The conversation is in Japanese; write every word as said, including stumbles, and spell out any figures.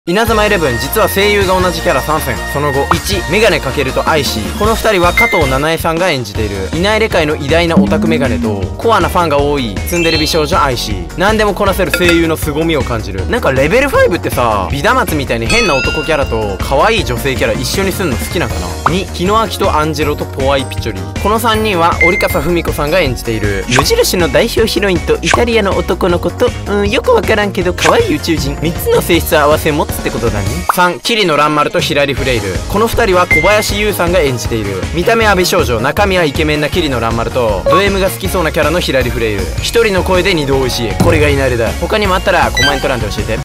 稲妻イレブン、実は声優が同じキャラさんせん。その後、いち、メガネかけるとアイシー。このふたりは加藤七重さんが演じている、いないれ界の偉大なオタクメガネと、コアなファンが多い、ツンデレ美少女アイシー。何でもこなせる声優の凄みを感じる。なんかレベルごってさ、ビダマツみたいに変な男キャラと、可愛い女性キャラ一緒にすんの好きなんかな。に、日野明とアンジェロとポワイピチョリ。このさんにんは、折笠文子さんが演じている、無印の代表ヒロインとイタリアの男の子と、うん、よくわからんけど可愛い宇宙人。みっつの性質を合わせ持つってことだね。さん、桐野蘭丸とヒラリフレイル。このふたりは小林優さんが演じている、見た目は美少女、中身はイケメンな桐野蘭丸と、ド M が好きそうなキャラのヒラリフレイル。ひとりの声でにど美味しい。これがいなれだ。他にもあったらコメント欄で教えて。